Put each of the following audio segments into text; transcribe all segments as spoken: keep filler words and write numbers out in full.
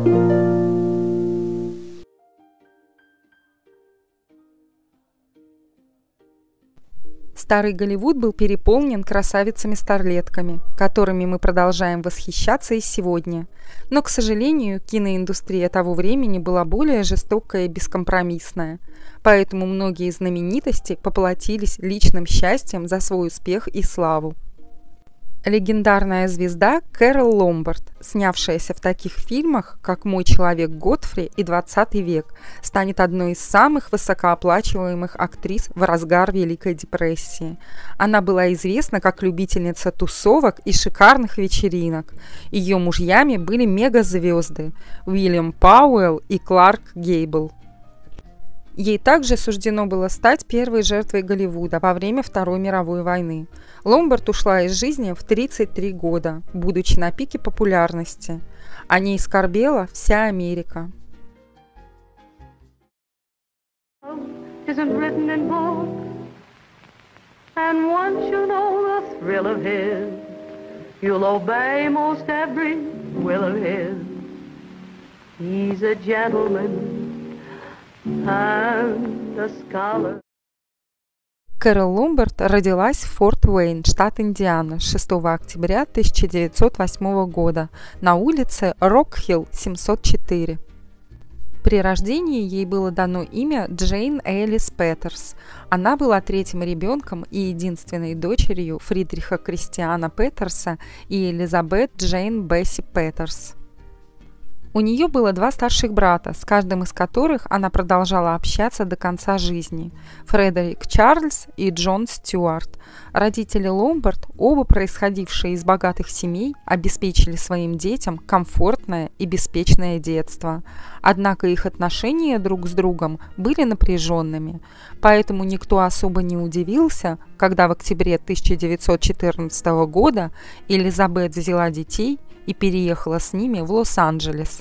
Старый Голливуд был переполнен красавицами-старлетками, которыми мы продолжаем восхищаться и сегодня. Но, к сожалению, киноиндустрия того времени была более жестокая и бескомпромиссная, поэтому многие знаменитости поплатились личным счастьем за свой успех и славу. Легендарная звезда Кэрол Ломбард, снявшаяся в таких фильмах, как «Мой человек Годфри» и «двадцатый век», станет одной из самых высокооплачиваемых актрис в разгар Великой депрессии. Она была известна как любительница тусовок и шикарных вечеринок. Ее мужьями были мегазвезды Уильям Пауэлл и Кларк Гейбл. Ей также суждено было стать первой жертвой Голливуда во время Второй мировой войны. Ломбард ушла из жизни в тридцать три года, будучи на пике популярности. О ней скорбела вся Америка. Кэрол Ломбард родилась в Форт Уэйн, штат Индиана, шестого октября тысяча девятьсот восьмого года на улице Рок-Хилл, семьсот четыре. При рождении ей было дано имя Джейн Элис Петерс. Она была третьим ребенком и единственной дочерью Фридриха Кристиана Петерса и Элизабет Джейн Бесси Петерс. У нее было два старших брата, с каждым из которых она продолжала общаться до конца жизни – Фредерик Чарльз и Джон Стюарт. Родители Ломбард, оба происходившие из богатых семей, обеспечили своим детям комфортное и беспечное детство. Однако их отношения друг с другом были напряженными, поэтому никто особо не удивился, когда в октябре тысяча девятьсот четырнадцатого года Элизабет взяла детей и переехала с ними в Лос-Анджелес.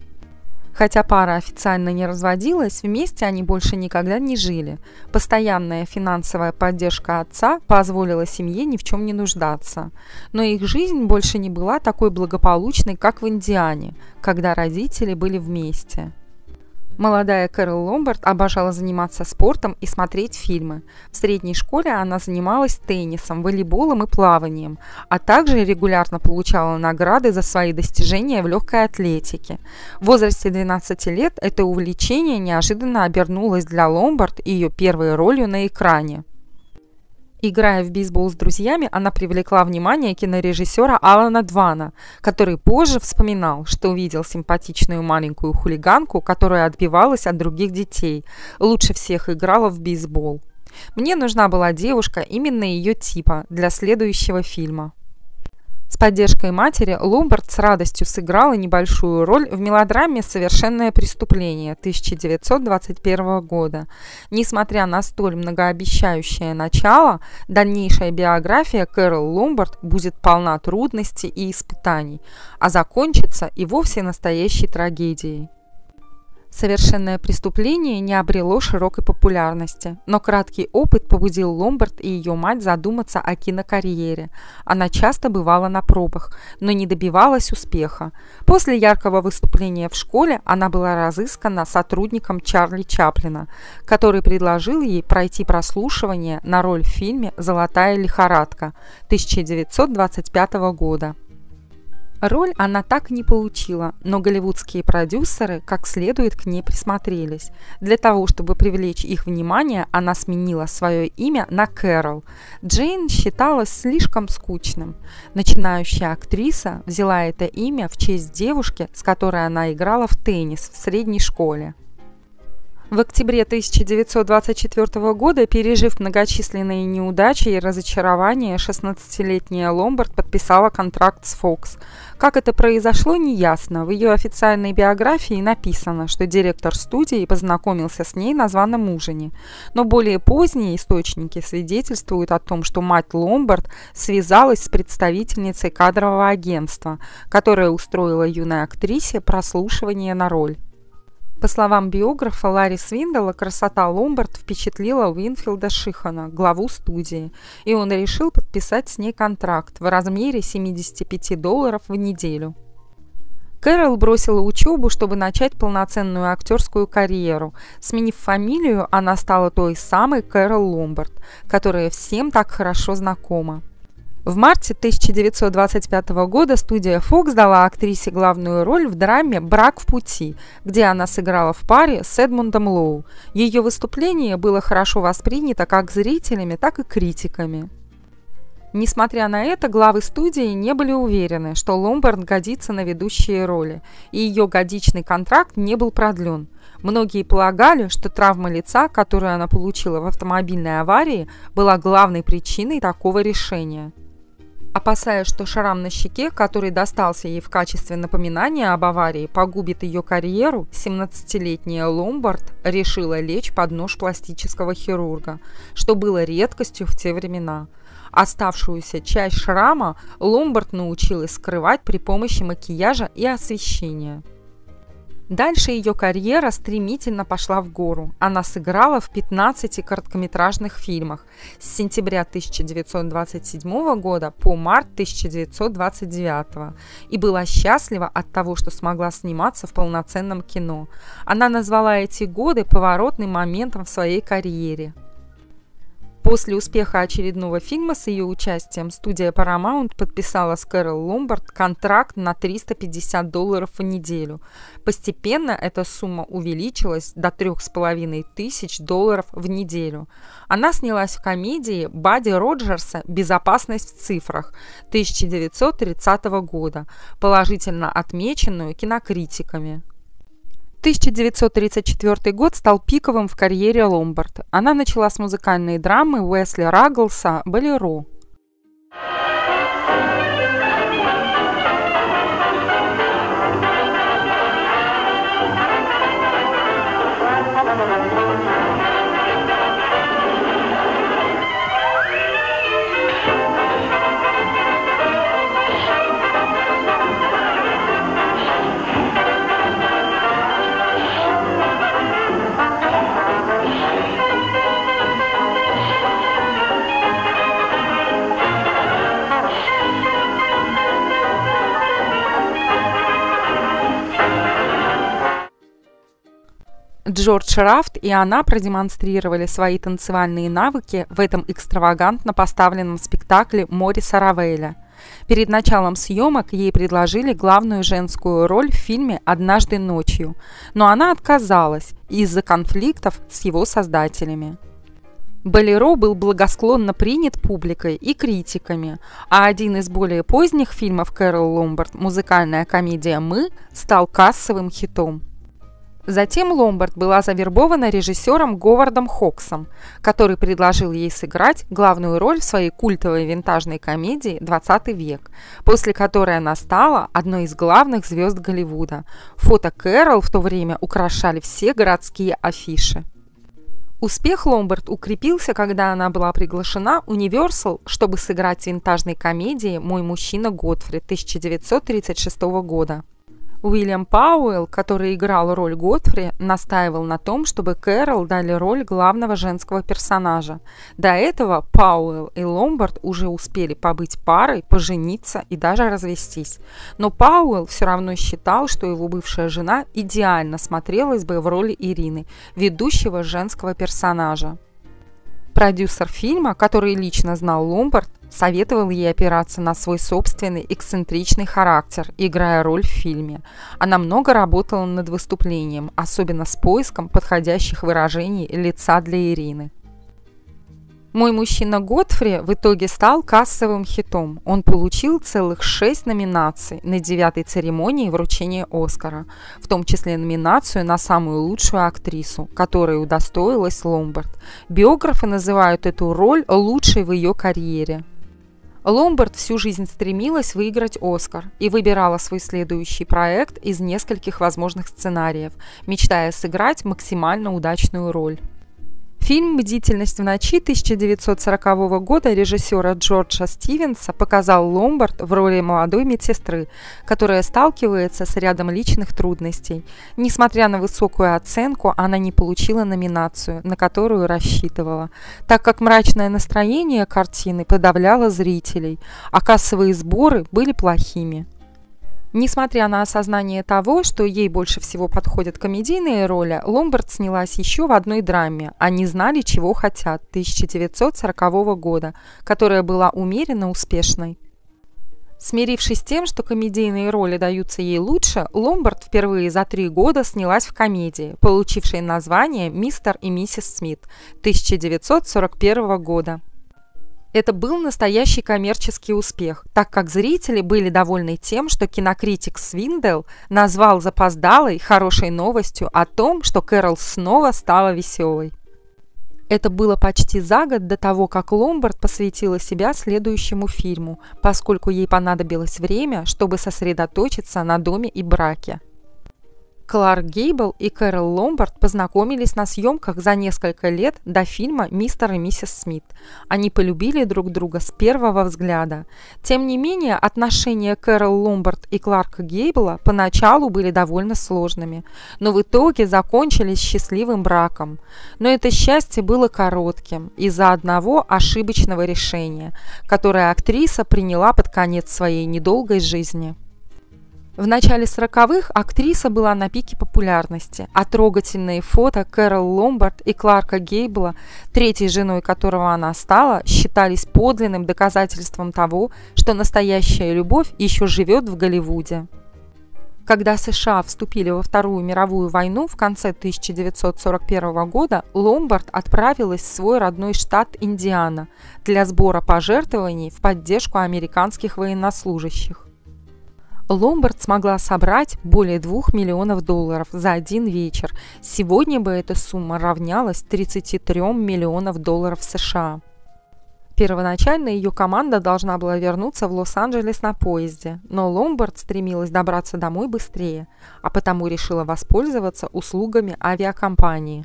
Хотя пара официально не разводилась, вместе они больше никогда не жили. Постоянная финансовая поддержка отца позволила семье ни в чем не нуждаться. Но их жизнь больше не была такой благополучной, как в Индиане, когда родители были вместе. Молодая Кэрол Ломбард обожала заниматься спортом и смотреть фильмы. В средней школе она занималась теннисом, волейболом и плаванием, а также регулярно получала награды за свои достижения в легкой атлетике. В возрасте двенадцати лет это увлечение неожиданно обернулось для Ломбард ее первой ролью на экране. Играя в бейсбол с друзьями, она привлекла внимание кинорежиссера Алана Двана, который позже вспоминал, что увидел симпатичную маленькую хулиганку, которая отбивалась от других детей, лучше всех играла в бейсбол. Мне нужна была девушка именно ее типа для следующего фильма. С поддержкой матери Ломбард с радостью сыграла небольшую роль в мелодраме «Совершенное преступление» тысяча девятьсот двадцать первого года. Несмотря на столь многообещающее начало, дальнейшая биография Кэрол Ломбард будет полна трудностей и испытаний, а закончится и вовсе настоящей трагедией. «Совершенное преступление» не обрело широкой популярности, но краткий опыт побудил Ломбард и ее мать задуматься о кинокарьере. Она часто бывала на пробах, но не добивалась успеха. После яркого выступления в школе она была разыскана сотрудником Чарли Чаплина, который предложил ей пройти прослушивание на роль в фильме «Золотая лихорадка» тысяча девятьсот двадцать пятого года. Роль она так и не получила, но голливудские продюсеры как следует к ней присмотрелись. Для того, чтобы привлечь их внимание, она сменила свое имя на Кэрол. Джейн считалась слишком скучным. Начинающая актриса взяла это имя в честь девушки, с которой она играла в теннис в средней школе. В октябре тысяча девятьсот двадцать четвёртого года, пережив многочисленные неудачи и разочарования, шестнадцатилетняя Ломбард подписала контракт с Fox. Как это произошло, неясно. В ее официальной биографии написано, что директор студии познакомился с ней на званом ужине. Но более поздние источники свидетельствуют о том, что мать Ломбард связалась с представительницей кадрового агентства, которая устроила юной актрисе прослушивание на роль. По словам биографа Ларри Свиндола, красота Ломбард впечатлила Уинфилда Шихана, главу студии, и он решил подписать с ней контракт в размере семидесяти пяти долларов в неделю. Кэрол бросила учебу, чтобы начать полноценную актерскую карьеру. Сменив фамилию, она стала той самой Кэрол Ломбард, которая всем так хорошо знакома. В марте тысяча девятьсот двадцать пятого года студия Fox дала актрисе главную роль в драме «Брак в пути», где она сыграла в паре с Эдмундом Лоу. Ее выступление было хорошо воспринято как зрителями, так и критиками. Несмотря на это, главы студии не были уверены, что Ломбард годится на ведущие роли, и ее годичный контракт не был продлен. Многие полагали, что травма лица, которую она получила в автомобильной аварии, была главной причиной такого решения. Опасаясь, что шрам на щеке, который достался ей в качестве напоминания об аварии, погубит ее карьеру, семнадцатилетняя Ломбард решила лечь под нож пластического хирурга, что было редкостью в те времена. Оставшуюся часть шрама Ломбард научилась скрывать при помощи макияжа и освещения. Дальше ее карьера стремительно пошла в гору. Она сыграла в пятнадцати короткометражных фильмах с сентября тысяча девятьсот двадцать седьмого года по март тысяча девятьсот двадцать девятого и была счастлива от того, что смогла сниматься в полноценном кино. Она назвала эти годы поворотным моментом в своей карьере. После успеха очередного фильма с ее участием студия Paramount подписала с Кэрол Ломбард контракт на триста пятьдесят долларов в неделю. Постепенно эта сумма увеличилась до трёх с половиной тысяч долларов в неделю. Она снялась в комедии Бадди Роджерса «Безопасность в цифрах» тысяча девятьсот тридцатого года, положительно отмеченную кинокритиками. тысяча девятьсот тридцать четвёртый год стал пиковым в карьере Ломбард. Она начала с музыкальной драмы Уэсли Рагглса «Болеро». Джордж Рафт и она продемонстрировали свои танцевальные навыки в этом экстравагантно поставленном спектакле Мориса Равеля. Перед началом съемок ей предложили главную женскую роль в фильме «Однажды ночью», но она отказалась из-за конфликтов с его создателями. «Болеро» был благосклонно принят публикой и критиками, а один из более поздних фильмов Кэрол Ломбард, музыкальная комедия «Мы», стал кассовым хитом. Затем Ломбард была завербована режиссером Говардом Хоксом, который предложил ей сыграть главную роль в своей культовой винтажной комедии «двадцатый век», после которой она стала одной из главных звезд Голливуда. Фото Кэрол в то время украшали все городские афиши. Успех Ломбард укрепился, когда она была приглашена Universal, чтобы сыграть в винтажной комедии «Мой мужчина Годфри» тысяча девятьсот тридцать шестого года. Уильям Пауэлл, который играл роль Годфри, настаивал на том, чтобы Кэрол дали роль главного женского персонажа. До этого Пауэлл и Ломбард уже успели побыть парой, пожениться и даже развестись. Но Пауэлл все равно считал, что его бывшая жена идеально смотрелась бы в роли Ирины, ведущего женского персонажа. Продюсер фильма, который лично знал Ломбард, советовал ей опираться на свой собственный эксцентричный характер, играя роль в фильме. Она много работала над выступлением, особенно с поиском подходящих выражений лица для Ирины. «Мой мужчина Годфри» в итоге стал кассовым хитом. Он получил целых шесть номинаций на девятой церемонии вручения Оскара, в том числе номинацию на самую лучшую актрису, которой удостоилась Ломбард. Биографы называют эту роль лучшей в ее карьере. Ломбард всю жизнь стремилась выиграть Оскар и выбирала свой следующий проект из нескольких возможных сценариев, мечтая сыграть максимально удачную роль. Фильм «Бдительность в ночи» тысяча девятьсот сорокового года режиссера Джорджа Стивенса показал Ломбард в роли молодой медсестры, которая сталкивается с рядом личных трудностей. Несмотря на высокую оценку, она не получила номинацию, на которую рассчитывала, так как мрачное настроение картины подавляло зрителей, а кассовые сборы были плохими. Несмотря на осознание того, что ей больше всего подходят комедийные роли, Ломбард снялась еще в одной драме «Они знали, чего хотят» тысяча девятьсот сорокового года, которая была умеренно успешной. Смирившись с тем, что комедийные роли даются ей лучше, Ломбард впервые за три года снялась в комедии, получившей название «Мистер и миссис Смит» тысяча девятьсот сорок первого года. Это был настоящий коммерческий успех, так как зрители были довольны тем, что кинокритик Свиндел назвал запоздалой хорошей новостью о том, что Кэрол снова стала веселой. Это было почти за год до того, как Ломбард посвятила себя следующему фильму, поскольку ей понадобилось время, чтобы сосредоточиться на доме и браке. Кларк Гейбл и Кэрол Ломбард познакомились на съемках за несколько лет до фильма «Мистер и миссис Смит». Они полюбили друг друга с первого взгляда. Тем не менее, отношения Кэрол Ломбард и Кларка Гейбла поначалу были довольно сложными, но в итоге закончились счастливым браком. Но это счастье было коротким из-за одного ошибочного решения, которое актриса приняла под конец своей недолгой жизни. В начале сороковых актриса была на пике популярности, а трогательные фото Кэрол Ломбард и Кларка Гейбла, третьей женой которого она стала, считались подлинным доказательством того, что настоящая любовь еще живет в Голливуде. Когда США вступили во Вторую мировую войну в конце тысяча девятьсот сорок первого года, Ломбард отправилась в свой родной штат Индиана для сбора пожертвований в поддержку американских военнослужащих. Ломбард смогла собрать более двух миллионов долларов за один вечер. Сегодня бы эта сумма равнялась тридцати трём миллионам долларов США. Первоначально ее команда должна была вернуться в Лос-Анджелес на поезде, но Ломбард стремилась добраться домой быстрее, а потому решила воспользоваться услугами авиакомпании.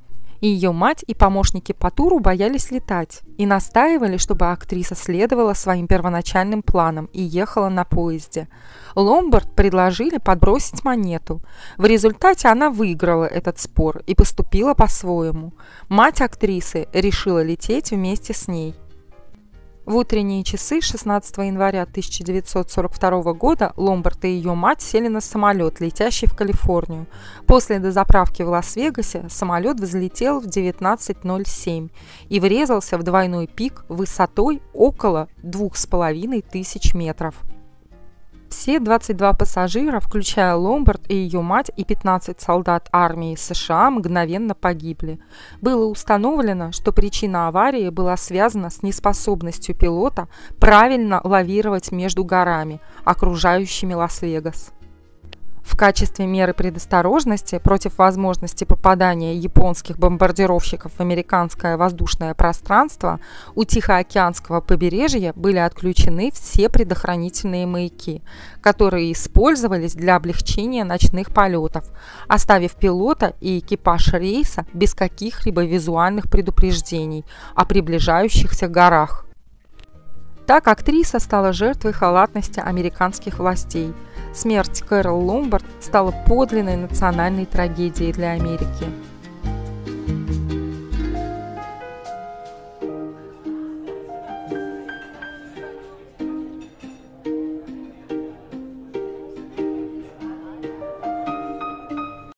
Ее мать и помощники по туру боялись летать и настаивали, чтобы актриса следовала своим первоначальным планам и ехала на поезде. Ломбард предложили подбросить монету. В результате она выиграла этот спор и поступила по-своему. Мать актрисы решила лететь вместе с ней. В утренние часы шестнадцатого января тысяча девятьсот сорок второго года Ломбард и ее мать сели на самолет, летящий в Калифорнию. После дозаправки в Лас-Вегасе самолет взлетел в девятнадцать ноль семь и врезался в двойной пик высотой около двух с половиной тысяч метров. Все двадцать два пассажира, включая Ломбард и ее мать и пятнадцать солдат армии США, мгновенно погибли. Было установлено, что причина аварии была связана с неспособностью пилота правильно лавировать между горами, окружающими Лас-Вегас. В качестве меры предосторожности против возможности попадания японских бомбардировщиков в американское воздушное пространство у Тихоокеанского побережья были отключены все предохранительные маяки, которые использовались для облегчения ночных полетов, оставив пилота и экипаж рейса без каких-либо визуальных предупреждений о приближающихся горах. Так актриса стала жертвой халатности американских властей. Смерть Кэрол Ломбард стала подлинной национальной трагедией для Америки.